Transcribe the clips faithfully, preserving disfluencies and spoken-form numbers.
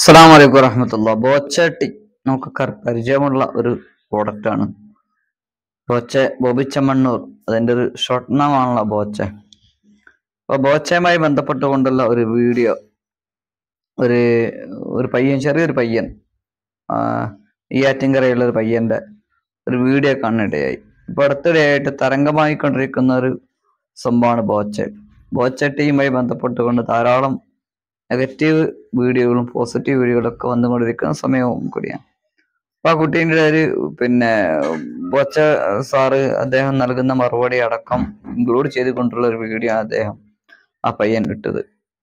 അസ്സലാമു അലൈക്കും വറഹ്മത്തുള്ളാഹി. ബോച്ചട്ടി നമുക്കൊക്കെ പരിചയമുള്ള ഒരു പ്രോഡക്റ്റ് ആണ്. ബോച്ച ബോബി ചെമ്മണ്ണൂർ, അതിന്റെ ഒരു ഷോർട്ട് നാമാണല്ലോ ബോച്ച. അപ്പൊ ബോച്ചയുമായി ബന്ധപ്പെട്ടുകൊണ്ടുള്ള ഒരു വീഡിയോ ഒരു ഒരു പയ്യൻ, ചെറിയൊരു പയ്യൻ, ഈ ആറ്റിൻകരയുള്ള ഒരു പയ്യന്റെ ഒരു വീഡിയോ കാണാനിടയായി. ഇപ്പൊ അടുത്തിടെയായിട്ട് തരംഗമായിക്കൊണ്ടിരിക്കുന്ന ഒരു സംഭവമാണ് ബോച്ച. ബോച്ചട്ടിയുമായി ബന്ധപ്പെട്ടുകൊണ്ട് ധാരാളം നെഗറ്റീവ് വീഡിയോകളും പോസിറ്റീവ് വീഡിയോകളും ഒക്കെ വന്നുകൊണ്ടിരിക്കുന്ന സമയവും കൂടിയാണ്. അപ്പൊ ആ കുട്ടീൻ്റെ ഒരു പിന്നെ ബോച്ച സാറ് അദ്ദേഹം നൽകുന്ന മറുപടി അടക്കം ഇൻക്ലൂഡ് ചെയ്തുകൊണ്ടുള്ള ഒരു വീഡിയോ ആണ് അദ്ദേഹം ആ പയ്യൻ ഇട്ടത്.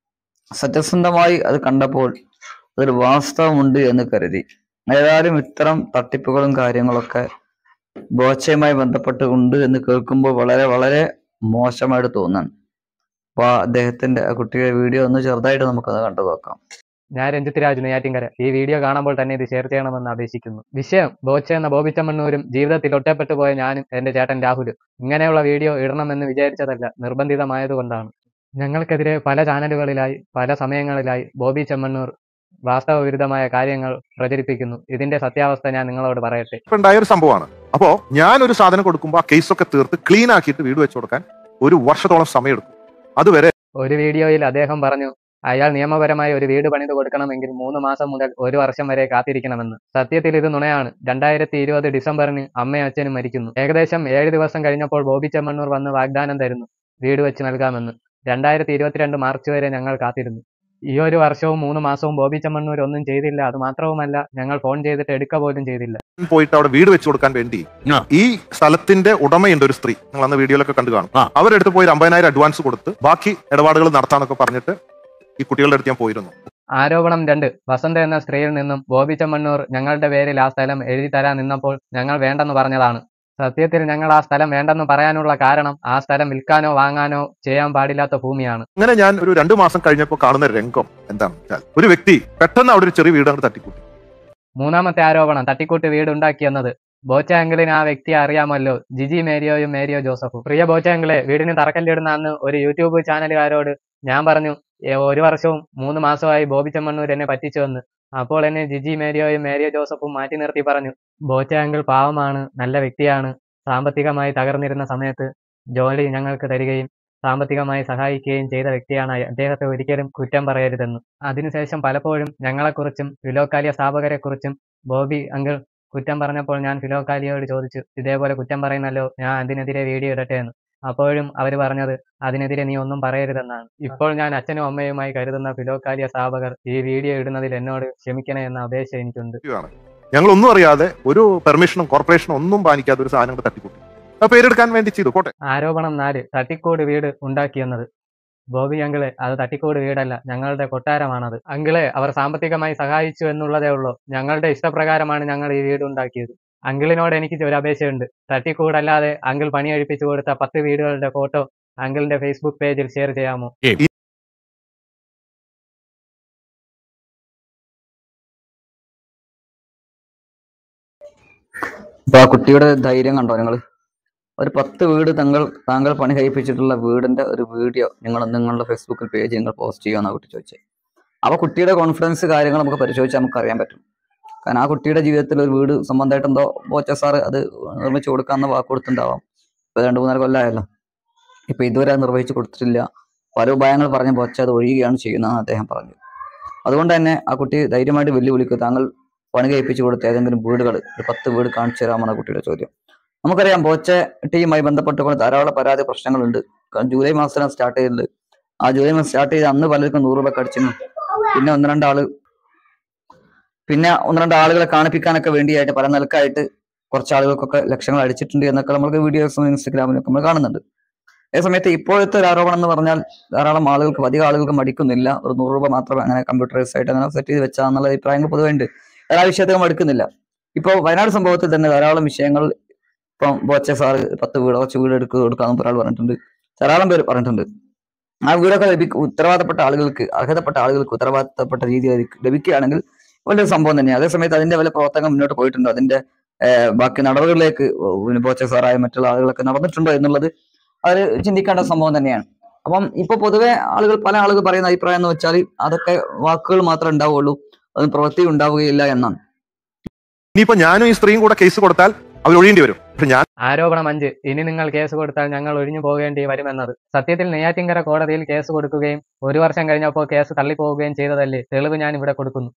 സത്യസന്ധമായി അത് കണ്ടപ്പോൾ അതൊരു വാസ്തവമുണ്ട് എന്ന് കരുതി. ഏതായാലും ഇത്തരം തട്ടിപ്പുകളും കാര്യങ്ങളൊക്കെ ബോച്ചയുമായി ബന്ധപ്പെട്ടുകൊണ്ട് എന്ന് കേൾക്കുമ്പോൾ വളരെ വളരെ മോശമായിട്ട് തോന്നാൻ. അപ്പൊ അദ്ദേഹത്തിന്റെ ആ കുട്ടിയുടെ വീഡിയോ ഒന്ന് ചെറുതായിട്ട് നമുക്കത് കണ്ടു നോക്കാം. ഞാൻ രഞ്ജിത്ത് രാജ്, നെയ്യാറ്റിൻകര. ഈ വീഡിയോ കാണുമ്പോൾ തന്നെ ഇത് ഷെയർ ചെയ്യണമെന്ന് അപേക്ഷിക്കുന്നു. വിഷയം ബോച്ച എന്ന ബോബി ചെമ്മണ്ണൂരും ജീവിതത്തിൽ ഒറ്റപ്പെട്ടു പോയ ഞാനും എന്റെ ചേട്ടൻ രാഹുലും. ഇങ്ങനെയുള്ള വീഡിയോ ഇടണമെന്ന് വിചാരിച്ചതല്ല, നിർബന്ധിതമായതുകൊണ്ടാണ്. ഞങ്ങൾക്കെതിരെ പല ചാനലുകളിലായി പല സമയങ്ങളിലായി ബോബി ചെമ്മണ്ണൂർ വാസ്തവ വിരുദ്ധമായ കാര്യങ്ങൾ പ്രചരിപ്പിക്കുന്നു. ഇതിന്റെ സത്യാവസ്ഥ ഞാൻ നിങ്ങളോട് പറയട്ടെ. ഉണ്ടായ ഒരു സംഭവമാണ്. അപ്പോ ഞാൻ ഒരു സാധനം കൊടുക്കുമ്പോൾ ആ കേസൊക്കെ തീർത്ത് ക്ലീൻ ആക്കിയിട്ട് വീട് വെച്ചു കൊടുക്കാൻ ഒരു വർഷത്തോളം സമയമെടുക്കും. അതുവരെ ഒരു വീഡിയോയിൽ അദ്ദേഹം പറഞ്ഞു, അയാൾ നിയമപരമായി ഒരു വീട് പണിത് കൊടുക്കണമെങ്കിൽ മൂന്ന് മാസം മുതൽ ഒരു വർഷം വരെ കാത്തിരിക്കണമെന്ന്. സത്യത്തിൽ ഇത് നുണയാണ്. രണ്ടായിരത്തി ഇരുപത് ഡിസംബറിന് അമ്മയും അച്ഛനും മരിക്കുന്നു. ഏകദേശം ഏഴ് ദിവസം കഴിഞ്ഞപ്പോൾ ബോബി ചെമ്മണ്ണൂർ വന്ന് വാഗ്ദാനം തരുന്നു, വീട് വെച്ച് നൽകാമെന്ന്. രണ്ടായിരത്തി ഇരുപത്തിരണ്ട് മാർച്ച് വരെ ഞങ്ങൾ കാത്തിരുന്നു. ഈ ഒരു വർഷവും മൂന്ന് മാസവും ബോബി ചെമ്മണ്ണൂർ ഒന്നും ചെയ്തില്ല. അത് മാത്രവുമല്ല, ഞങ്ങൾ ഫോൺ ചെയ്തിട്ട് എടുക്ക പോലും ചെയ്തില്ല. പോയിട്ട് അവിടെ വീട് വെച്ചു കൊടുക്കാൻ വേണ്ടി ഈ സ്ഥലത്തിന്റെ ഉടമയുണ്ട് ഒരു സ്ത്രീ, നിങ്ങൾ അന്ന് വീഡിയോയിലൊക്കെ കണ്ടു കാണും. അവരെടുത്ത് പോയി അമ്പതിനായിരം അഡ്വാൻസ് കൊടുത്ത് ബാക്കി ഇടപാടുകൾ നടത്താന്നൊക്കെ പറഞ്ഞിട്ട് ഈ കുട്ടികളുടെ അടുത്ത് ഞാൻ പോയിരുന്നു. ആരോപണം രണ്ട്. വസന്ത എന്ന സ്ത്രീയിൽ നിന്നും ബോബി ചെമ്മണ്ണൂർ ഞങ്ങളുടെ പേരിൽ ആ സ്ഥലം എഴുതി തരാൻ നിന്നപ്പോൾ ഞങ്ങൾ വേണ്ടെന്ന് പറഞ്ഞതാണ്. സത്യത്തിൽ ഞങ്ങൾ ആ സ്ഥലം വേണ്ടെന്ന് പറയാനുള്ള കാരണം ആ സ്ഥലം വിൽക്കാനോ വാങ്ങാനോ ചെയ്യാൻ പാടില്ലാത്ത ഭൂമിയാണ്. അങ്ങനെ ഞാൻ ഒരു രണ്ടു മാസം കഴിഞ്ഞപ്പോൾ കാണുന്ന രംഗം എന്താണെന്ന് വെച്ചാൽ, ഒരു വ്യക്തി പെട്ടെന്ന് അവിടെ ഒരു ചെറിയ വീട് അങ്ങ് തട്ടിക്കൂട്ടി. മൂന്നാമത്തെ ആരോപണം, തട്ടിക്കൂട്ട് വീട് ഉണ്ടാക്കിയെന്നത്. ബോച്ച അങ്കിളിന് ആ വ്യക്തിയെ അറിയാമല്ലോ, ജിജി മേരിയോയും മേരിയോ ജോസഫും. പ്രിയ ബോച്ച അങ്കിളെ, വീടിന് തറക്കല്ലിടുന്ന അന്ന് ഒരു യൂട്യൂബ് ചാനലുകാരോട് ഞാൻ പറഞ്ഞു, ഒരു വർഷവും മൂന്ന് മാസമായി ബോബി ചെമ്മണ്ണൂർ എന്നെ പറ്റിച്ചുവെന്ന്. അപ്പോൾ എന്നെ ജിജി മേരിയോയും മേരിയോ ജോസഫും മാറ്റി നിർത്തി പറഞ്ഞു, ബോച്ച അങ്കിൾ പാവമാണ്, നല്ല വ്യക്തിയാണ്, സാമ്പത്തികമായി തകർന്നിരുന്ന സമയത്ത് ജോലി ഞങ്ങൾക്ക് തരികയും സാമ്പത്തികമായി സഹായിക്കുകയും ചെയ്ത വ്യക്തിയാണ്, അദ്ദേഹത്തെ ഒരിക്കലും കുറ്റം പറയരുതെന്ന്. അതിനുശേഷം പലപ്പോഴും ഞങ്ങളെക്കുറിച്ചും ഫിലോക്കാലിയ സ്ഥാപകരെക്കുറിച്ചും ബോബി അങ്കിൾ കുറ്റം പറഞ്ഞപ്പോൾ ഞാൻ ഫിലോക്കാലിയോട് ചോദിച്ചു, ഇതേപോലെ കുറ്റം പറയുന്നല്ലോ, ഞാൻ അതിനെതിരെ വീഡിയോ ഇടട്ടെ എന്ന്. അപ്പോഴും അവർ പറഞ്ഞത്, അതിനെതിരെ നീ ഒന്നും പറയരുതെന്നാണ്. ഇപ്പോൾ ഞാൻ അച്ഛനും അമ്മയുമായി കരുതുന്ന ഫിലോക്കാലിയ സ്ഥാപകർ ഈ വീഡിയോ ഇടുന്നതിൽ എന്നോട് ക്ഷമിക്കണേ എന്ന അപേക്ഷ എനിക്കുണ്ട്. ഞങ്ങൾ ഒന്നും അറിയാതെ, ഒരു പെർമിഷനും കോർപ്പറേഷനും ഒന്നും പാലിക്കാതെ ഒരു സാധനം തട്ടിക്കൂട്ടി, പേരെടുക്കാൻ വേണ്ടി ചെയ്തു. കോട്ടെ. ആരോപണം നാല്. തട്ടിക്കൂട് വീട് ഉണ്ടാക്കിയെന്നത്. ബോബി അങ്കിളെ, അത് തട്ടിക്കൂട് വീടല്ല, ഞങ്ങളുടെ കൊട്ടാരമാണത്. അങ്കിളെ, അവർ സാമ്പത്തികമായി സഹായിച്ചു എന്നുള്ളതേ ഉള്ളൂ. ഞങ്ങളുടെ ഇഷ്ടപ്രകാരമാണ് ഞങ്ങൾ ഈ വീട് ഉണ്ടാക്കിയത്. അങ്കിളിനോട് എനിക്ക് ഒരു അപേക്ഷയുണ്ട്. തട്ടിക്കൂടല്ലാതെ അങ്കിൾ പണിയഴിപ്പിച്ചു കൊടുത്ത പത്ത് വീടുകളുടെ ഫോട്ടോ അങ്കിളിന്റെ ഫേസ്ബുക്ക് പേജിൽ ഷെയർ ചെയ്യാമോ? അപ്പൊ ആ കുട്ടിയുടെ ധൈര്യം കണ്ടോ നിങ്ങൾ? ഒരു പത്ത് വീട് തങ്ങൾ താങ്കൾ പണി കഴിപ്പിച്ചിട്ടുള്ള വീടിന്റെ ഒരു വീഡിയോ നിങ്ങൾ നിങ്ങളുടെ ഫേസ്ബുക്കിൽ പേജ് നിങ്ങൾ പോസ്റ്റ് ചെയ്യുമെന്നാണ് കുട്ടി ചോദിച്ചത്. അപ്പൊ കുട്ടിയുടെ കോൺഫിഡൻസ് കാര്യങ്ങൾ നമുക്ക് പരിശോധിച്ചാൽ നമുക്ക് അറിയാൻ പറ്റും. കാരണം ആ കുട്ടിയുടെ ജീവിതത്തിൽ ഒരു വീട് സംബന്ധമായിട്ട് എന്തോ ബോച്ച സാറ് അത് നിർമ്മിച്ചു കൊടുക്കാമെന്ന് വാക്ക് കൊടുത്തിട്ടുണ്ടാവാം. ഇപ്പൊ രണ്ടു മൂന്നര കൊല്ലമായല്ലോ, ഇപ്പൊ ഇതുവരെ അത് നിർവഹിച്ചു കൊടുത്തിട്ടില്ല. പല ഉപായങ്ങൾ പറഞ്ഞ ബോച്ച അത് ഒഴിയുകയാണ് ചെയ്യുന്നതെന്ന് അദ്ദേഹം പറഞ്ഞു. അതുകൊണ്ട് തന്നെ ആ കുട്ടി ധൈര്യമായിട്ട് വെല്ലുവിളിക്കുക, താങ്കൾ പണി കഴിപ്പിച്ചു കൊടുത്ത ഏതെങ്കിലും വീടുകൾ ഒരു പത്ത് വീട് കാണിച്ചു തരാമെന്ന കുട്ടിയുടെ ചോദ്യം. നമുക്കറിയാം, ബോച്ച ടീമുമായി ബന്ധപ്പെട്ടുകൊണ്ട് ധാരാളം പരാതി പ്രശ്നങ്ങളുണ്ട്. ജൂലൈ മാസത്തിലാണ് സ്റ്റാർട്ട് ചെയ്തത്. ആ ജൂലൈ മാസം സ്റ്റാർട്ട് ചെയ്ത് അന്ന് പലർക്കും നൂറ് രൂപ അടിച്ചിരുന്നു. പിന്നെ ഒന്ന് രണ്ടാള് പിന്നെ ഒന്ന് രണ്ട് ആളുകളെ കാണിപ്പിക്കാനൊക്കെ വേണ്ടിയായിട്ട് പല നിലക്കായിട്ട് കുറച്ച് ആളുകൾക്കൊക്കെ ലക്ഷങ്ങൾ അടിച്ചിട്ടുണ്ട് എന്നൊക്കെ നമുക്ക് വീഡിയോസും ഇൻസ്റ്റഗ്രാമിലൊക്കെ നമ്മൾ കാണുന്നുണ്ട്. അതേ സമയത്ത് ഇപ്പോഴത്തെ ഒരു ആരോപണം എന്ന് പറഞ്ഞാൽ, ധാരാളം ആളുകൾക്ക് അധികം ആളുകൾക്ക് മടിക്കുന്നില്ല, ഒരു നൂറ് രൂപ മാത്രമേ അങ്ങനെ കമ്പ്യൂട്ടറൈസ് ആയിട്ട് അങ്ങനെ സെറ്റ് ചെയ്ത് വെച്ചാന്നുള്ള അഭിപ്രായങ്ങൾ പൊതുവെ ഉണ്ട്. എല്ലാ വിഷയത്തിലും മടുക്കുന്നില്ല. ഇപ്പോൾ വയനാട് സംഭവത്തിൽ തന്നെ ധാരാളം വിഷയങ്ങൾ, ഇപ്പം ബോച്ച സാറ് പത്ത് വീട് കുറച്ച് വീട് എടുക്കുക കൊടുക്കാമെന്ന് ഒരാൾ പറഞ്ഞിട്ടുണ്ട്, ധാരാളം പേര് പറഞ്ഞിട്ടുണ്ട്. ആ വീടൊക്കെ ലഭിക്കും ഉത്തരവാദപ്പെട്ട ആളുകൾക്ക്, അർഹതപ്പെട്ട ആളുകൾക്ക് ഉത്തരവാദിത്തപ്പെട്ട രീതിയിൽ ലഭിക്കുകയാണെങ്കിൽ വലിയൊരു സംഭവം തന്നെയാണ്. അതേസമയത്ത് അതിന്റെ വല്ല പ്രവർത്തനം മുന്നോട്ട് പോയിട്ടുണ്ടോ, അതിന്റെ ബാക്കി നടപടികളിലേക്ക് ബോച്ച സാറായ മറ്റുള്ള ആളുകളൊക്കെ നടന്നിട്ടുണ്ടോ എന്നുള്ളത് അത് ചിന്തിക്കേണ്ട സംഭവം തന്നെയാണ്. അപ്പം ഇപ്പൊ പൊതുവെ ആളുകൾ പല ആളുകൾ പറയുന്ന അഭിപ്രായം എന്ന് വെച്ചാൽ അതൊക്കെ വാക്കുകൾ മാത്രമേ ഉണ്ടാവുള്ളൂ, അതൊന്നും പ്രവൃത്തി ഉണ്ടാവുകയില്ല എന്നാണ്. ഇനിയിപ്പോ ഞാനും ഈ സ്ത്രീയും കൂടെ കേസ് കൊടുത്താൽ അവർ ഒഴിയേണ്ടി വരും. പക്ഷെ ഞാൻ ആരോപണം അഞ്ച്. ഇനി നിങ്ങൾ കേസ് കൊടുത്താൽ ഞങ്ങൾ ഒഴിഞ്ഞു പോകേണ്ടി വരുമെന്നത്. സത്യത്തിൽ നെയ്യാറ്റിൻകര കോടതിയിൽ കേസ് കൊടുക്കുകയും ഒരു വർഷം കഴിഞ്ഞപ്പോൾ കേസ് തള്ളിപ്പോവുകയും ചെയ്തതല്ലേ? തെളിവ് ഞാൻ ഇവിടെ കൊടുക്കുന്നു.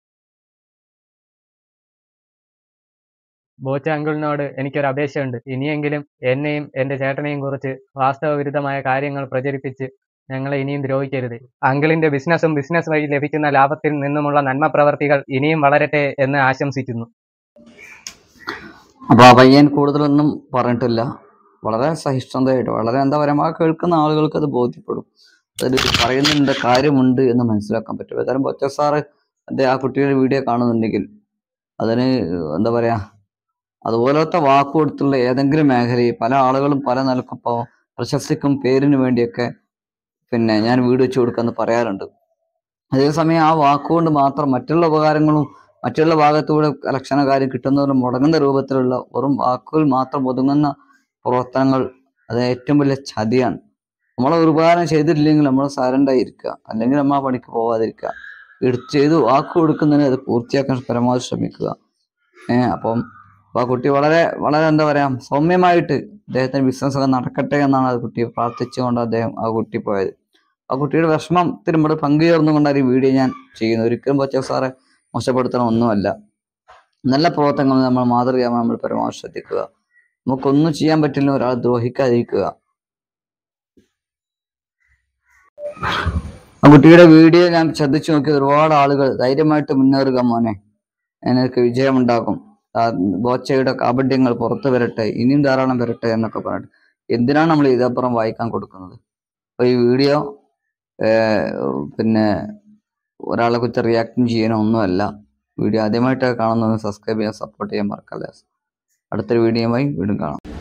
ബോച്ച അങ്കിളിനോട് എനിക്കൊരു അപേക്ഷയുണ്ട്. ഇനിയെങ്കിലും എന്നെയും എന്റെ ചേട്ടനെയും കുറിച്ച് വാസ്തവവിരുദ്ധമായ കാര്യങ്ങൾ പ്രചരിപ്പിച്ച് ഞങ്ങളെ ഇനിയും ദ്രോഹിക്കരുത്. അങ്കിളിന്റെ ബിസിനസ്സും ബിസിനസ് വഴി ലഭിക്കുന്ന ലാഭത്തിൽ നിന്നുമുള്ള നന്മ പ്രവർത്തികൾ ഇനിയും വളരട്ടെ എന്ന് ആശംസിക്കുന്നു. അപ്പൊ ആ പയ്യൻ കൂടുതലൊന്നും പറഞ്ഞിട്ടില്ല. വളരെ സഹിഷ്ണുതയായിട്ട്, വളരെ എന്താ പറയുക, ആ കേൾക്കുന്ന ആളുകൾക്ക് അത് ബോധ്യപ്പെടും, അതിൽ പറയുന്നുണ്ട്, കാര്യമുണ്ട് എന്ന് മനസ്സിലാക്കാൻ പറ്റും. ഏതായാലും ബോച്ച സാറ് അദ്ദേഹം ആ കുട്ടിയുടെ വീഡിയോ കാണുന്നുണ്ടെങ്കിൽ അതിന് എന്താ പറയാ, അതുപോലത്തെ വാക്ക് കൊടുത്തുള്ള ഏതെങ്കിലും മേഖലയിൽ പല ആളുകളും പല നിലക്കും ഇപ്പോൾ പ്രശസ്തിക്കും പേരിന് വേണ്ടിയൊക്കെ പിന്നെ ഞാൻ വീട് വെച്ച് കൊടുക്കാന്ന് പറയാറുണ്ട്. അതേസമയം ആ വാക്കുകൊണ്ട് മാത്രം മറ്റുള്ള ഉപകാരങ്ങളും മറ്റുള്ള ഭാഗത്തൂടെ ഇലക്ഷന കാര്യം കിട്ടുന്നവരും മുടങ്ങുന്ന രൂപത്തിലുള്ള വെറും വാക്കുകൾ മാത്രം ഒതുങ്ങുന്ന പ്രവർത്തനങ്ങൾ അത് ഏറ്റവും വലിയ ചതിയാണ്. നമ്മളെ ഒരു ഉപകാരം ചെയ്തിട്ടില്ലെങ്കിൽ നമ്മൾ സൈലൻ്റായിരിക്കുക, അല്ലെങ്കിൽ നമ്മൾ ആ പണിക്ക് പോകാതിരിക്കുക. എടുത്ത് ചെയ്ത് വാക്ക് കൊടുക്കുന്നതിന് അത് പൂർത്തിയാക്കാൻ പരമാവധി ശ്രമിക്കുക. ഏഹ് അപ്പം ആ കുട്ടി വളരെ വളരെ എന്താ പറയാ സൗമ്യമായിട്ട് അദ്ദേഹത്തിന്റെ ബിസിനസ് ഒക്കെ നടക്കട്ടെ എന്നാണ് ആ കുട്ടി പ്രാർത്ഥിച്ചുകൊണ്ട് അദ്ദേഹം ആ കുട്ടി പോയത്. ആ കുട്ടിയുടെ വിഷമത്തിന് ഇവിടെ പങ്കുചേർന്നുകൊണ്ടാണ് ഈ വീഡിയോ ഞാൻ ചെയ്യുന്നത്. ഒരിക്കലും ബോച്ച സാറെ മോശപ്പെടുത്തണം ഒന്നുമല്ല. നല്ല പ്രവർത്തനങ്ങൾ നമ്മൾ മാതൃകയാവാൻ നമ്മൾ പരമാവധി ശ്രദ്ധിക്കുക. നമുക്കൊന്നും ചെയ്യാൻ പറ്റില്ല, ഒരാൾ ദ്രോഹിക്കാതിരിക്കുക. ആ കുട്ടിയുടെ വീഡിയോ ഞാൻ ശ്രദ്ധിച്ചു നോക്കി. ഒരുപാട് ആളുകൾ ധൈര്യമായിട്ട് മുന്നേറുക മോനെ, എനിക്ക് വിജയമുണ്ടാകും, ബോച്ചയുടെ കാപട്യങ്ങൾ പുറത്തു വരട്ടെ, ഇനിയും ധാരാളം വരട്ടെ എന്നൊക്കെ പറഞ്ഞിട്ട് എന്തിനാണ് നമ്മൾ ഇതപ്പുറം വായിക്കാൻ കൊടുക്കുന്നത്? അപ്പൊ ഈ വീഡിയോ പിന്നെ ഒരാളെ കുറിച്ച് റിയാക്റ്റും ചെയ്യാനോ ഒന്നുമല്ല. വീഡിയോ ആദ്യമായിട്ടൊക്കെ കാണുന്നത് സബ്സ്ക്രൈബ് ചെയ്യാൻ, സപ്പോർട്ട് ചെയ്യാൻ മറക്കല്ലേ. അടുത്തൊരു വീഡിയോയുമായി വീണ്ടും കാണാം.